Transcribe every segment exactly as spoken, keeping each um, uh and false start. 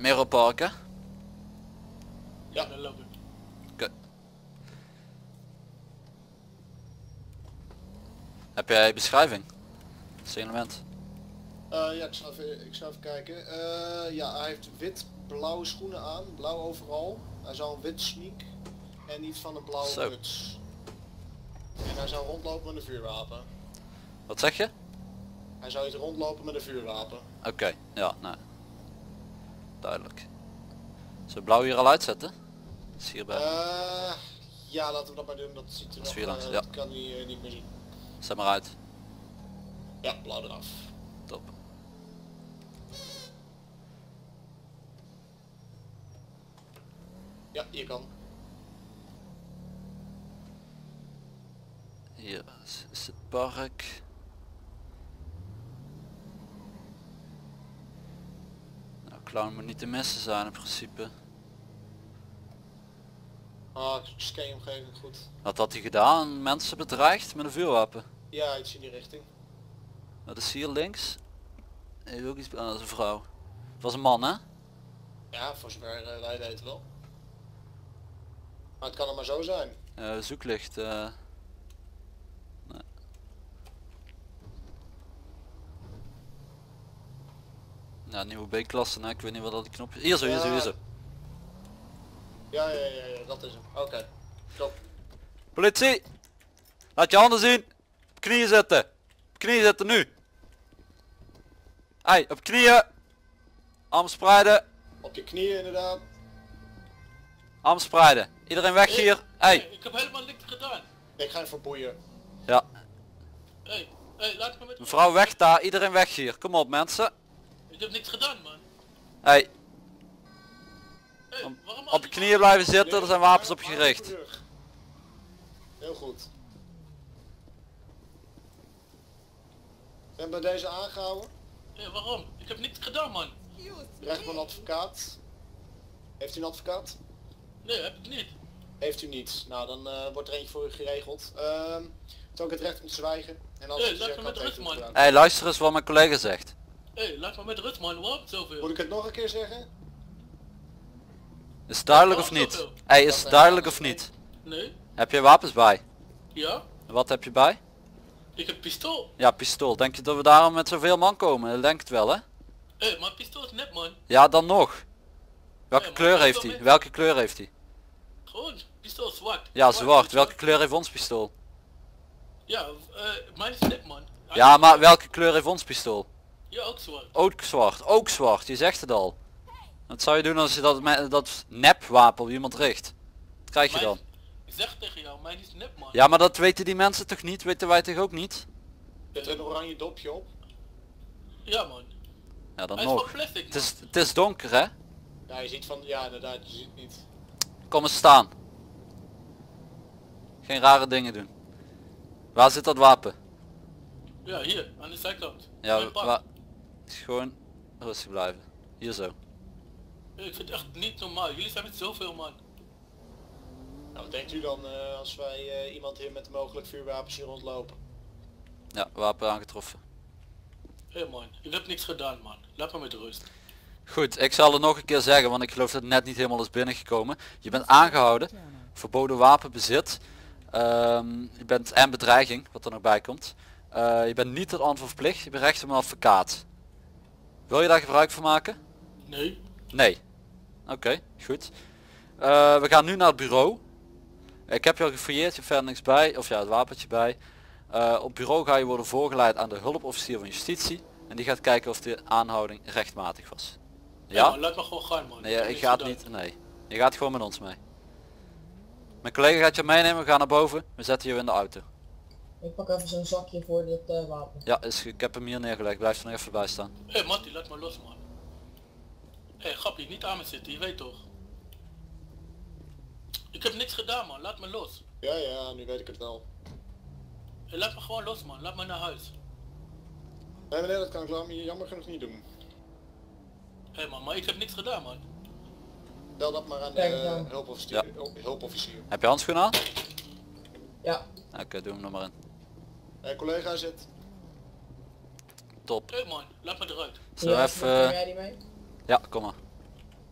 Meer op parken? Ja, dan loop ik. Oké. Okay. Heb jij beschrijving? Signalement. Uh, ja, ik zal even, ik zal even kijken. Uh, ja, hij heeft wit-blauwe schoenen aan, blauw overal. Hij zou een wit sneak en iets van een blauwe muts. En hij zou rondlopen met een vuurwapen. Wat zeg je? Hij zou iets rondlopen met een vuurwapen. Oké, okay, ja, nee. Duidelijk. Zullen we blauw hier al uitzetten? Is hierbij. Uh, ja, laten we dat maar doen, dat ziet er nog, uh, langs, ja. Dat kan hij uh, niet meer zien. Zet maar uit. Ja, blauw eraf. Top. Ja, hier kan. Hier is het park. Nou, clown moet niet te missen zijn in principe. Ah, ik scan je omgeving goed. Wat had hij gedaan? Mensen bedreigd met een vuurwapen? Ja, iets in die richting. Dat is hier links. Heeft ook iets. Oh, dat is een vrouw. Het was een man, hè? Ja, voor zover uh, wij weten wel. Maar het kan er maar zo zijn. Uh, zoeklicht. Uh... Nee. Ja, nieuwe B-klasse, nou, ik weet niet wat dat die knopje. Hier zo, hier zo, hier zo. Ja, ja, ja, ja, dat is hem. Oké. Okay. Top. Politie! Laat je handen zien! Op knieën zitten! Op knieën zitten nu! Hey, op knieën! Arm spreiden! Op je knieën inderdaad. Arm spreiden! Iedereen weg hey, hier! Hey! hey! Ik heb helemaal niks gedaan! Ik ga even boeien. Ja. Hey, hey, laat me met... Mevrouw weg daar, iedereen weg hier! Kom op mensen! Ik heb niks gedaan, man! Hey! Hey, Om, waarom op je knieën blijven zitten, nee, er zijn wapens op je gericht. Heel goed. Ben bij deze aangehouden. Hey, waarom? Ik heb niks gedaan, man! Rechtman advocaat. Heeft u een advocaat? Nee, heb ik niet. Heeft u niet. Nou, dan uh, wordt er eentje voor u geregeld. Uh, het ook het recht om te zwijgen. En als hey, u laat zegt me met rust, man. Hé, hey, luister eens wat mijn collega zegt. Hé, hey, laat me met rust, man. Waarom zoveel? Moet ik het nog een keer zeggen? Is het duidelijk of niet? Hé, hey, is het duidelijk of niet? Nee. Heb je wapens bij? Ja. Wat heb je bij? Ik heb pistool. Ja, pistool. Denk je dat we daarom met zoveel man komen? Ik denk het wel, hè? Hé, hey, maar pistool is nep, man. Ja, dan nog. Welke hey, kleur heeft hij? Welke kleur heeft hij? Gewoon, pistool zwart. Ja, zwart. zwart. Welke kleur heeft ons pistool? Ja, uh, mijn is nep, man. Hij ja, maar welke kleur heeft ons pistool? Ja, ook zwart. Ook zwart. Ook zwart. Je zegt het al. Wat zou je doen als je dat, dat nep wapen op iemand richt? Wat krijg je dan? Ik zeg tegen jou, mijn is nep, man. Ja, maar dat weten die mensen toch niet? Weten wij toch ook niet? Zit er een oranje dopje op? Ja, man. Ja, dan Hij nog. Is plastic, het, is, het is donker, hè? Ja, je ziet van... Ja, inderdaad, je ziet niet. Kom eens staan. Geen rare dingen doen. Waar zit dat wapen? Ja, hier, aan de zijkant. Ja, waar... Gewoon rustig blijven. Hier zo. Ik vind het echt niet normaal. Jullie zijn met zoveel, man. Nou, wat denkt u dan uh, als wij uh, iemand hier met mogelijk vuurwapens hier rondlopen? Ja, wapen aangetroffen. Hé hey, man, ik heb niks gedaan, man. Laat me met rust. Goed, ik zal het nog een keer zeggen, want ik geloof dat het net niet helemaal is binnengekomen. Je bent aangehouden, verboden wapenbezit, um, je bent en bedreiging, wat er nog bij komt. Uh, je bent niet tot antwoord verplicht, je bent recht op een advocaat. Wil je daar gebruik van maken? Nee. Nee. Oké, okay, goed. Uh, we gaan nu naar het bureau. Ik heb je al gefouilleerd, je hebt verder niks bij, of ja, het wapentje bij. Uh, op bureau ga je worden voorgeleid aan de hulpofficier van justitie. En die gaat kijken of de aanhouding rechtmatig was. Ja? Ja man, laat me gewoon gaan, man. Nee, ik, ik ga niet, nee. Je gaat gewoon met ons mee. Mijn collega gaat je meenemen, we gaan naar boven. We zetten je in de auto. Ik pak even zo'n zakje voor dit uh, wapen. Ja, is, ik heb hem hier neergelegd, blijf er nog even bij staan. Hé hey, Mattie, laat me los, man. Hé hey, grapje, niet aan me zitten, je weet toch. Ik heb niks gedaan, man, laat me los. Ja, ja, nu weet ik het wel. Hey, laat me gewoon los, man, laat me naar huis. Nee meneer, dat kan ik laat me jammer genoeg niet doen. Hé hey, man, maar ik heb niks gedaan, man. Bel dat maar aan de uh, hulpofficier. Ja. hulpofficier. Heb je handschoenen aan? Ja. Oké, okay, doe hem nog maar in. Hé hey, collega zit. Top. Hé hey, man, laat me eruit. Zullen we even... Jij die mee? Ja, kom maar.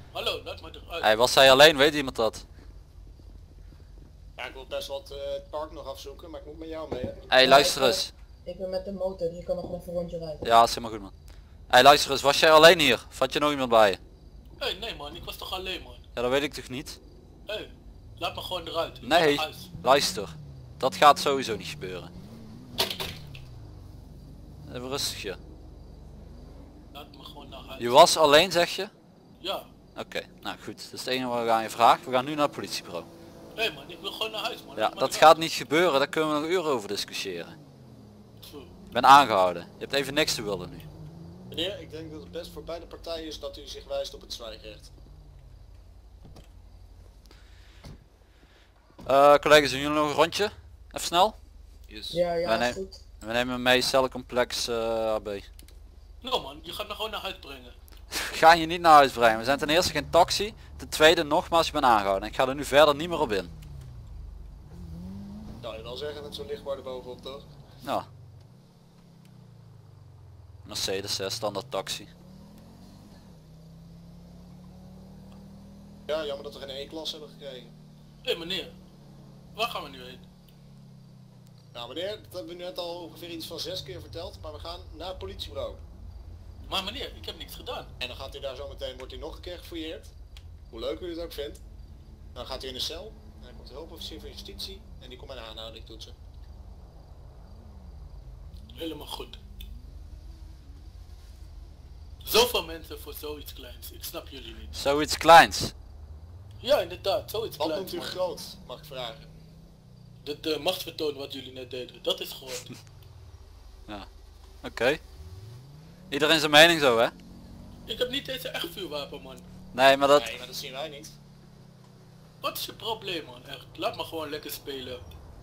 Hallo, laat me eruit. Hey, was hij alleen? Weet iemand dat? Ja, ik wil best wat uh, het park nog afzoeken, maar ik moet met jou mee. Hè? Hey, Ja, luister ik, eens. Ik ben met de motor, dus ik kan nog even een rondje rijden. Ja, is helemaal goed man. Hey, luister eens, was jij alleen hier? Of had je nog iemand bij je? Hé, hey, nee man, ik was toch alleen man. Ja, dat weet ik toch niet? Hé, hey, laat me gewoon eruit. Ik ga Nee, naar huis. luister. Dat gaat sowieso niet gebeuren. Even rustig je. Laat me gewoon naar huis. Je was alleen zeg je? Ja. Oké, okay, nou goed. Dat is het enige wat ik aan je vraag. We gaan nu naar het politiebureau. Hé hey man, ik wil gewoon naar huis man. Ja, Laat me dat eruit. gaat niet gebeuren. Daar kunnen we nog uren over discussiëren. True. Ik ben aangehouden. Je hebt even niks te willen nu. Meneer, ik denk dat het best voor beide partijen is dat u zich wijst op het zwijgrecht. Uh, collega's, doen jullie nog een rondje? Even snel. Yes. Ja, ja, Wij is nemen- goed. We nemen mee cellencomplex uh, A B. Nou man, je gaat me gewoon naar huis brengen. Ga je niet naar huis brengen. We zijn ten eerste geen taxi. Ten tweede nogmaals, je bent aangehouden. Ik ga er nu verder niet meer op in. Nou, je wel zeggen met zo'n lichtbaar erbovenop toch? Ja. Mercedes, hè, standaard taxi. Ja, jammer dat we geen E-klas hebben gekregen. Hé hey, meneer, waar gaan we nu heen? Nou meneer, dat hebben we net al ongeveer iets van zes keer verteld, maar we gaan naar het politiebureau. Maar meneer, ik heb niks gedaan. En dan gaat u daar zo meteen, wordt u nog een keer gefouilleerd. Hoe leuk u het ook vindt. Dan gaat u in de cel. En dan komt de hulpofficier van justitie en die komt een aanhouding toetsen. Helemaal goed. Zoveel mensen voor zoiets kleins. Ik snap jullie niet. Zoiets kleins. Ja, inderdaad, zoiets Wat kleins. noemt u man. groot, mag ik vragen? Dit uh, machtsvertoon wat jullie net deden, dat is groot. Ja. Oké. Okay. Iedereen zijn mening zo, hè? Ik heb niet eens een echt vuurwapen man. Nee, maar dat... Nee, maar dat zien wij niet. Wat is je probleem man, echt? Laat me gewoon lekker spelen.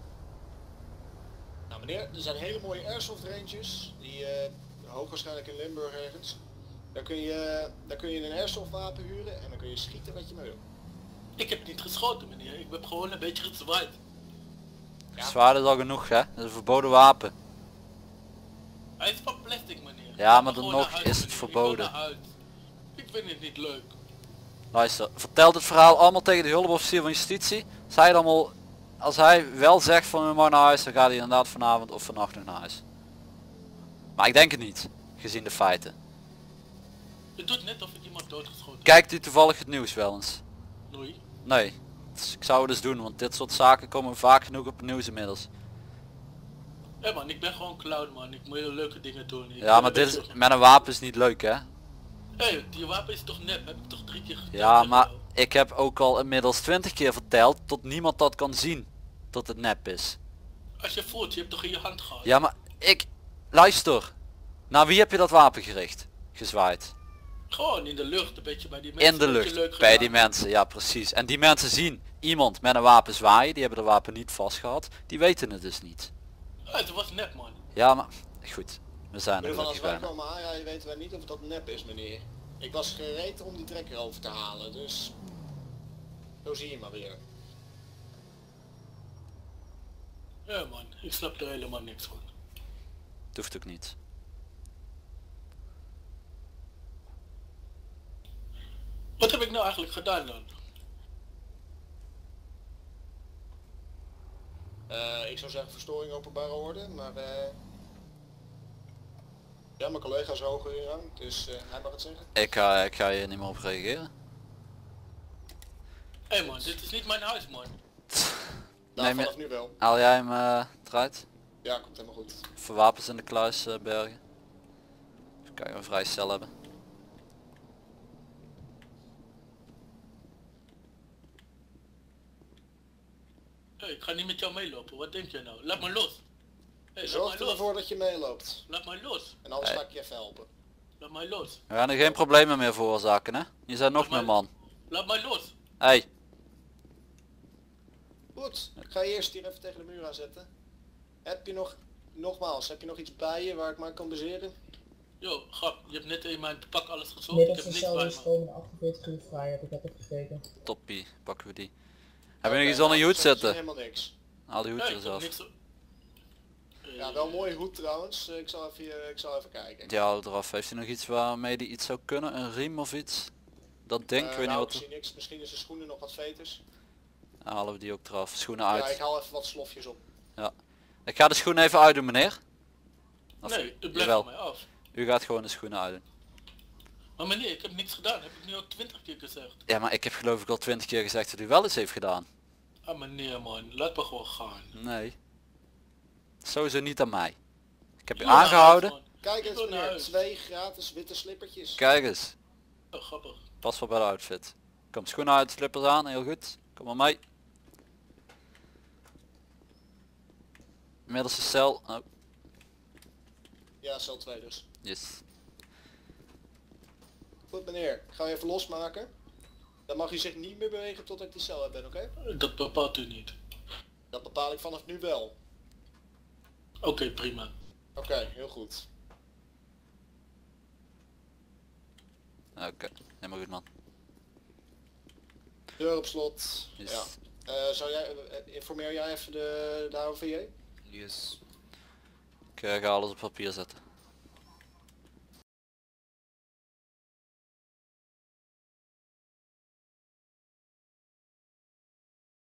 Nou meneer, er zijn hele mooie airsoft ranges, die uh, hoogwaarschijnlijk in Limburg ergens. Daar kun je, daar kun je een airsoft wapen huren en dan kun je schieten wat je maar wil. Ik heb niet geschoten meneer, ik heb gewoon een beetje gezwaaid. Ja. Zwaard is al genoeg, hè? Dat is een verboden wapen. Hij is van plastic meneer. Ja, Laat maar me dan gewoon nog naar is huis, het meneer. verboden. Ik wil naar huis. Ik vind het niet leuk. Luister, vertel het verhaal allemaal tegen de hulpofficier van justitie. Als hij, dan wel, als hij wel zegt van we mogen naar huis, dan gaat hij inderdaad vanavond of vannacht nog naar huis. Maar ik denk het niet, gezien de feiten. Het doet net of ik iemand doodgeschoten heb. Kijkt u toevallig het nieuws wel eens? Nee. Nee. Dus ik zou het dus doen, want dit soort zaken komen vaak genoeg op het nieuws inmiddels. Hé man, ik ben gewoon clown man, ik moet hele leuke dingen doen. Ik Ja, wil maar een dit is, beetje- met een wapen is niet leuk, hè? Hé, hey, die wapen is toch nep, heb ik toch drie keer geteld. Ja, tegen maar jou. ik heb ook al inmiddels twintig keer verteld tot niemand dat kan zien. Dat het nep is. Als je voelt, je hebt toch in je hand gehad. Ja, maar ik... Luister. Naar wie heb je dat wapen gericht? Gezwaaid. Gewoon in de lucht, een beetje bij die mensen. In de een beetje lucht. leuk Bij gedaan. die mensen, ja precies. En die mensen zien iemand met een wapen zwaaien. Die hebben de wapen niet vast gehad. Die weten het dus niet. Ja, het was nep man. Ja, maar... Goed. We zijn In er ieder geval als gelukkig wij bijna. komen aanrijden weten wij niet of dat nep is meneer. Ik was gereed om die trekker over te halen, dus... Zo zie je maar weer. Ja man, ik snap er helemaal niks van. Het hoeft ook niet. Wat heb ik nou eigenlijk gedaan dan? Uh, ik zou zeggen verstoring openbare orde, maar... Uh... Ja, mijn collega is hoger in rang, dus uh, hij mag het zeggen. Ik ga, ik ga hier niet meer op reageren. Hé hey man, dit is niet mijn huis man. Nou, Neem je- vanaf nu wel. Haal jij hem uh, eruit? Ja, komt helemaal goed. Voor wapens in de kluis uh, bergen. Even kijken of we een vrije cel hebben. Hey, ik ga niet met jou meelopen, wat denk je nou? Laat me los. Hey, laat Zorg mij los. ervoor dat je meeloopt. Laat mij los. En anders Hey. ga ik je even helpen. Laat mij los. We gaan er geen problemen meer veroorzaken, hè? Je bent nog Maar- meer man. Laat mij los. Hey, Goed, ik ga je eerst hier even tegen de muur aan zetten. Heb je nog, nogmaals, heb je nog iets bij je waar ik maar kan baseren? Yo, grap, je hebt net in mijn pak alles gezocht. Ik Middels heb een niks bij cel me. is komen achtenveertig uur vrij, heb ik net opgekeken. toppie. Pakken we die. Heb je nog Oké, iets onder je nou, hoed dat is zitten? Helemaal niks. Haal die hoed Ja, er ik eens heb af. niks. Eh, Ja, wel een mooie hoed trouwens. Ik zal even, ik zal even kijken. Ja, haal het eraf. Heeft hij nog iets waarmee die iets zou kunnen? Een riem of iets? dat ding, Uh, ik weet nou, niet ik wat... zie niks. Misschien is de schoenen nog wat veters. Dan halen we die ook eraf. Schoenen Ja, uit. ik haal even wat slofjes op. Ja. Ik ga de schoenen even uitdoen, meneer. Of, Nee, het blijft jawel. van mij af. U gaat gewoon de schoenen uitdoen. Maar meneer, ik heb niks gedaan. Heb ik nu al twintig keer gezegd. Ja, maar ik heb geloof ik al twintig keer gezegd dat u wel eens heeft gedaan. Ah meneer man, laat me gewoon gaan. Nee. Sowieso niet aan mij. Ik heb u Ik wil naar aangehouden. huis, man. Kijk Ik eens wil naar meneer, huis. twee gratis witte slippertjes. Kijk eens. Oh, grappig. Pas wel bij de outfit. Kom, schoenen uit, slippers aan, heel goed. Kom maar mee. Middelste cel. Oh, Ja, cel twee dus. yes. Goed meneer, ik ga je even losmaken. Dan mag u zich niet meer bewegen tot ik die cel heb ben, oké? Dat bepaalt u niet. Dat bepaal ik vanaf nu wel. Oké, okay, prima. Oké, okay, heel goed. Oké, okay. Helemaal goed man. Deur op slot. Yes. Ja. Uh, zou jij, uh, informeer jij even de, de H O V J? Yes. Ik uh, ga alles op papier zetten.